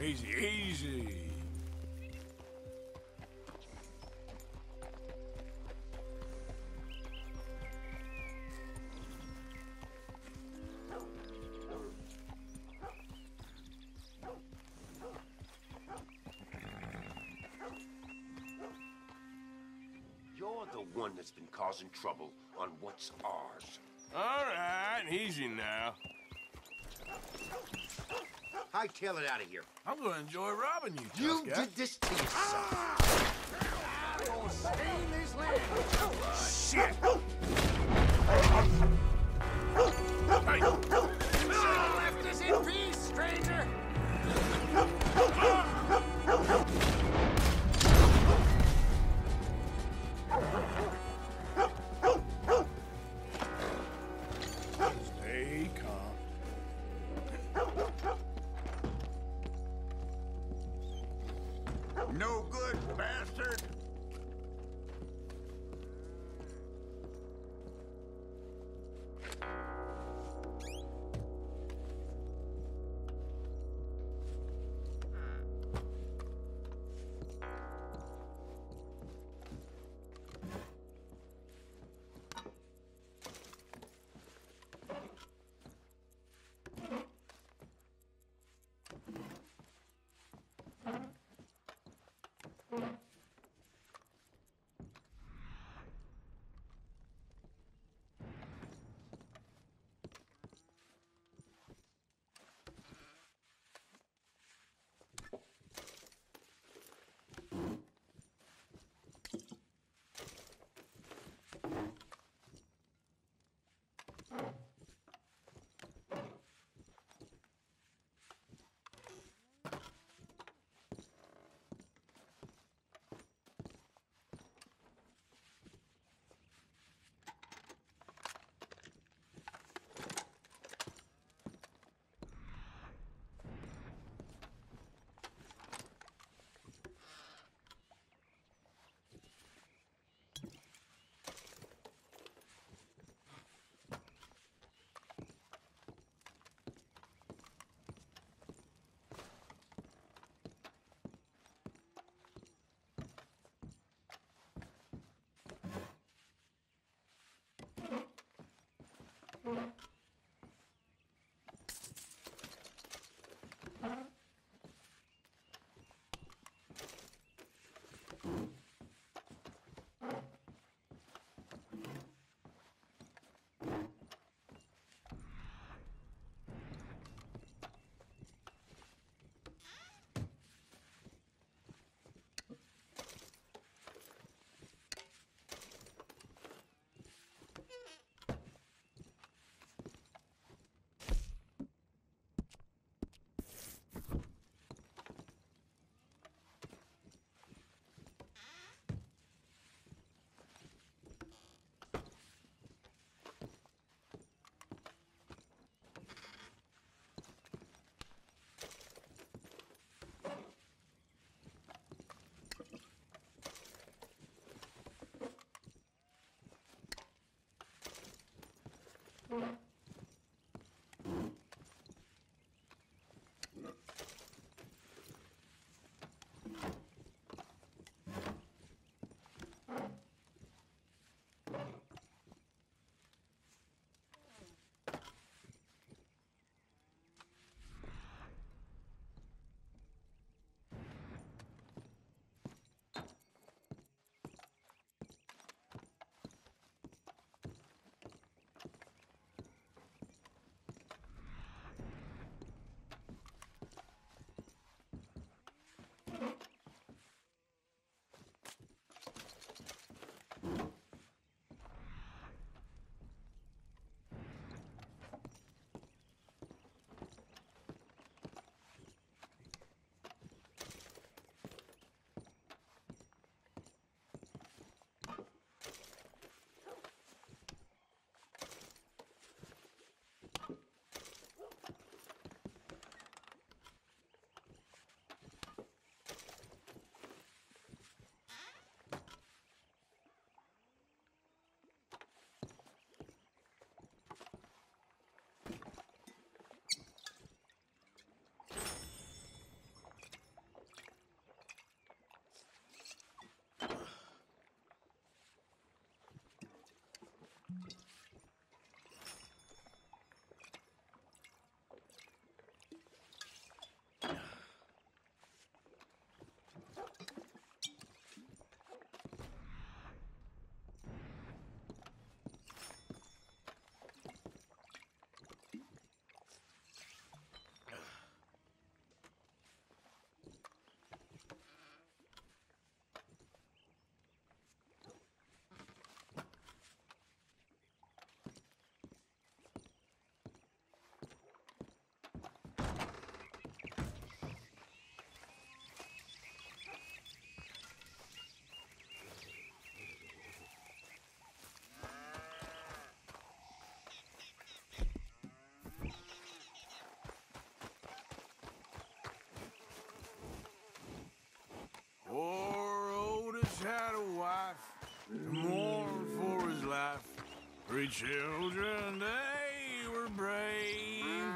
Easy, easy. You're the one that's been causing trouble on what's ours. All right, easy now. Hightail it out of here. I'm gonna enjoy robbing you, You tough guy. did this to yourself. I'm gonna stain this land with your blood. Shit! Hey! You should have left us in peace, stranger! Stay calm. No good, bastard! we, children. They were brave.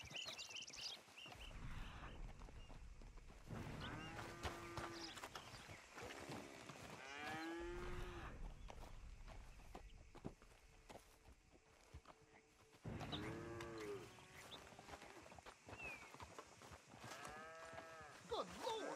Good Lord!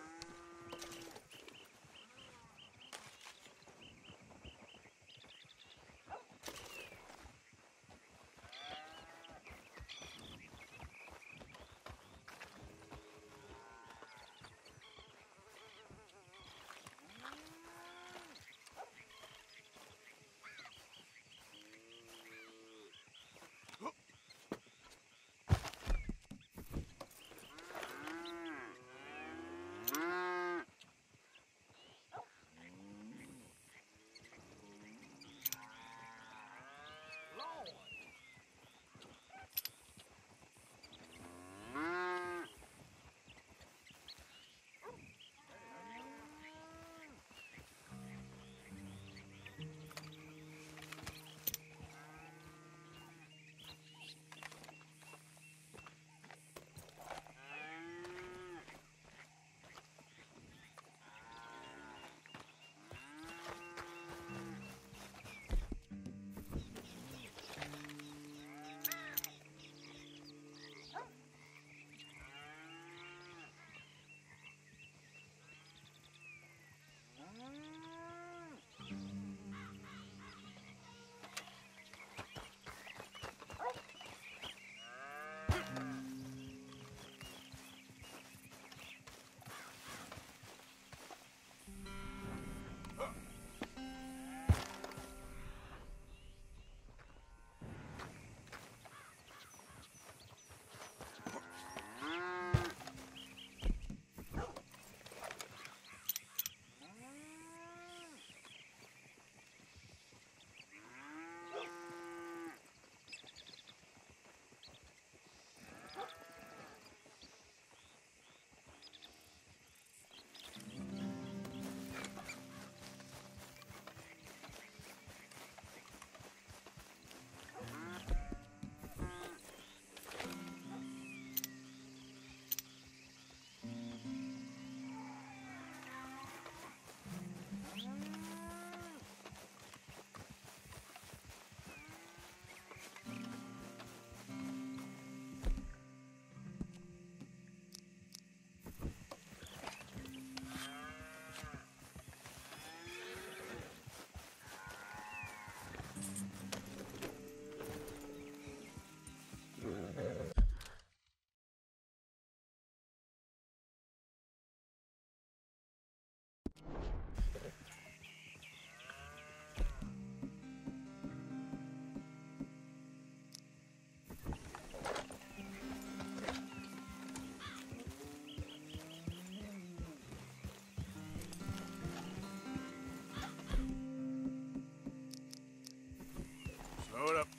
Slow it up.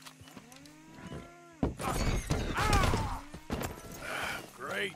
Great.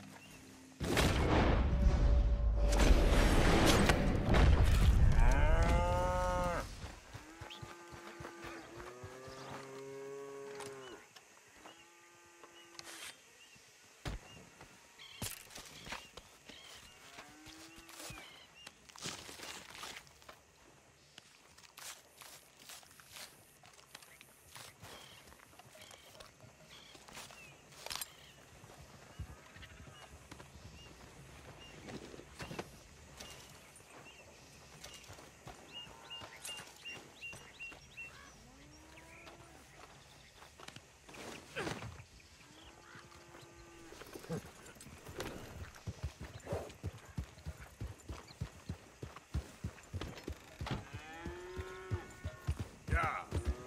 Yeah.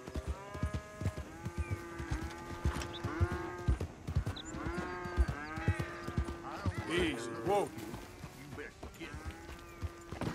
Easy. Whoa. You better get it.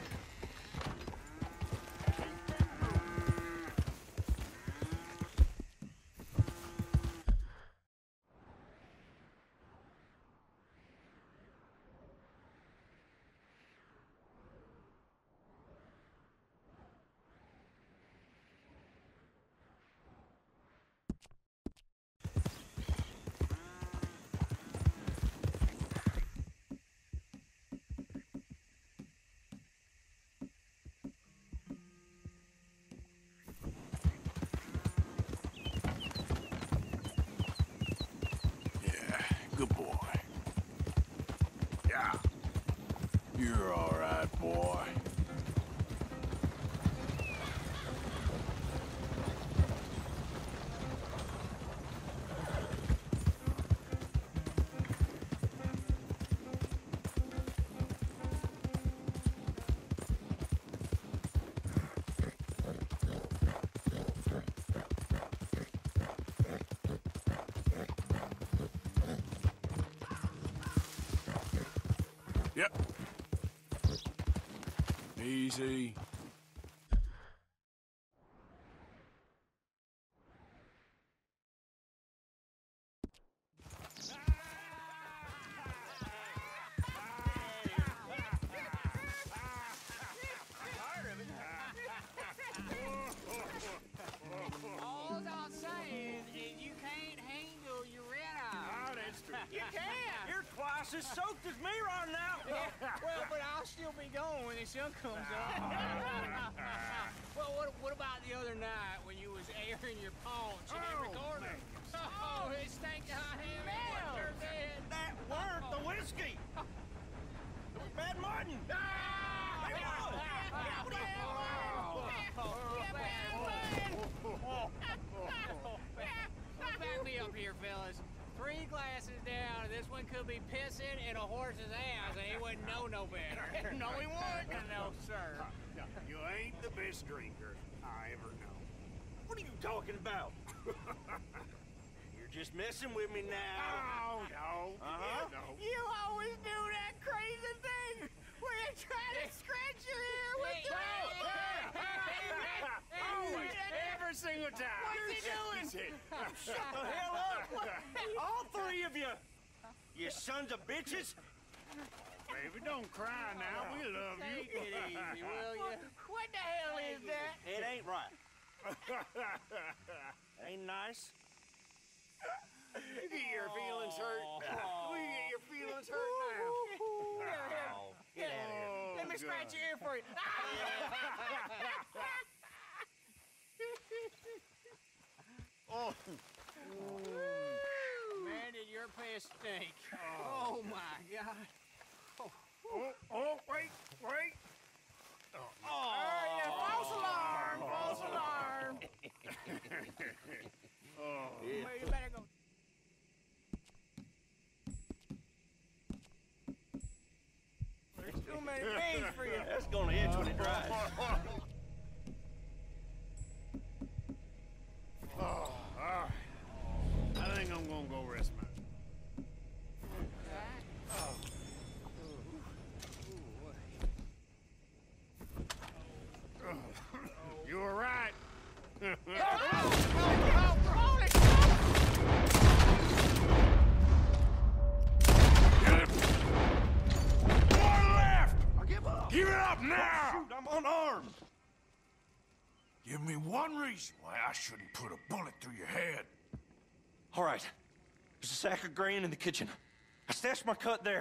You're all right, boy. Yep. Easy. All I'm saying is you can't handle your rent. Oh, that's true. You can. You're twice as soaked as me right now. Well, but I'll still be going when the sun comes up. Well, what about the other night when you was airing your paunch in every corner? Oh, it stank to high hell. Sure did. That weren't the whiskey. It was Bad Martin. Hey, whoa. What the Back me up here, fellas. 3 glasses down, and this one could be pissing in a horse's ass, and he wouldn't know no better. No, he wouldn't. No, sir. No, you ain't the best drinker I ever know. What are you talking about? You're just messing with me now. No. No. You always do that crazy thing where you try to scratch your hair with the... Always, every single time. What's he doing? Shut the hell up! All 3 of you! You sons of bitches! Baby, don't cry now. We love Take you. it easy, will you? What the hell is that? It ain't right. Ain't nice. You get your feelings hurt. We get your feelings hurt now. Oh, get out of here. Let me scratch your ear for you. Oh. Man, did your piss stink. Oh, my God. Wait. Oh, yeah, false alarm, false alarm. Well, you better go. There's too many things for you. That's gonna itch when it dries. All right. I think I'm gonna go rest my... You were right. One left! I give up. Give it up now! Shoot, I'm unarmed. Give me one reason why I shouldn't put a bullet through your head. All right. There's a sack of grain in the kitchen. I stashed my cut there.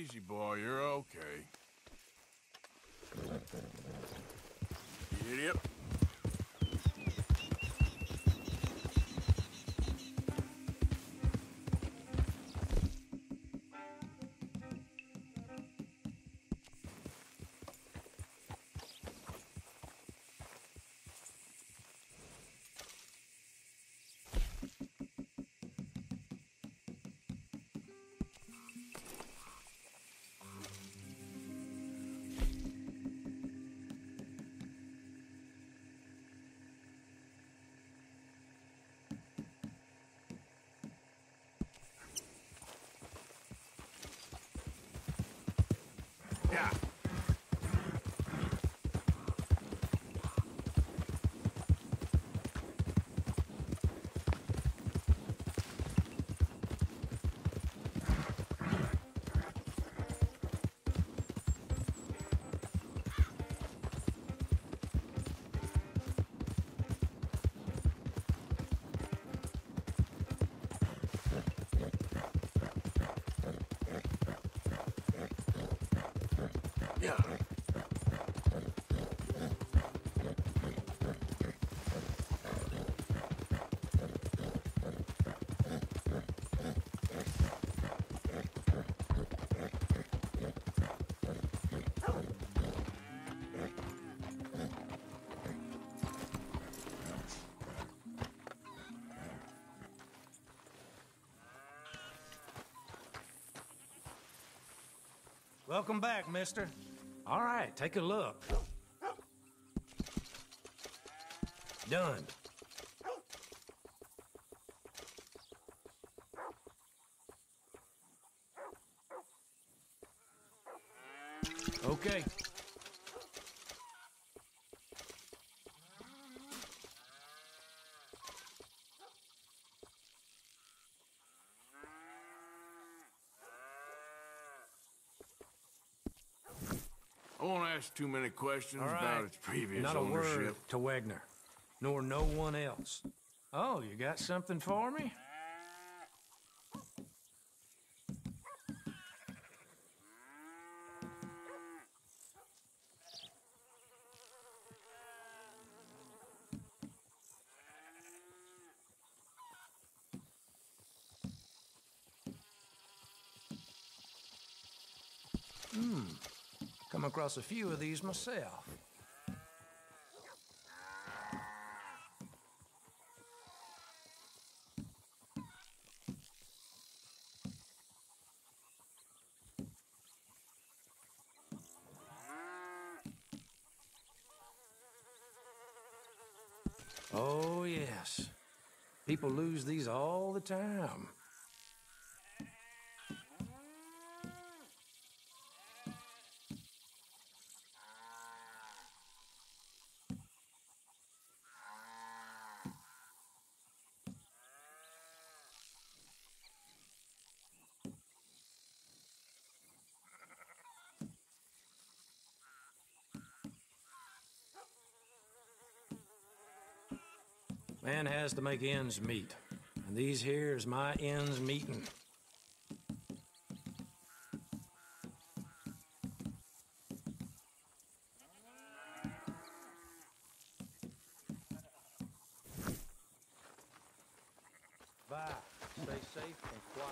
Easy, boy. You're okay. Idiot. Yeah. Yeah. Welcome back, mister. All right, take a look. Done. Okay. I won't ask too many questions All right. about its previous Not a ownership. word to Wegner, nor no one else. Oh, you got something for me? Come across a few of these myself. Oh, yes. People lose these all the time. Man has to make ends meet. And these here's my ends meeting. Bye. Stay safe and quiet.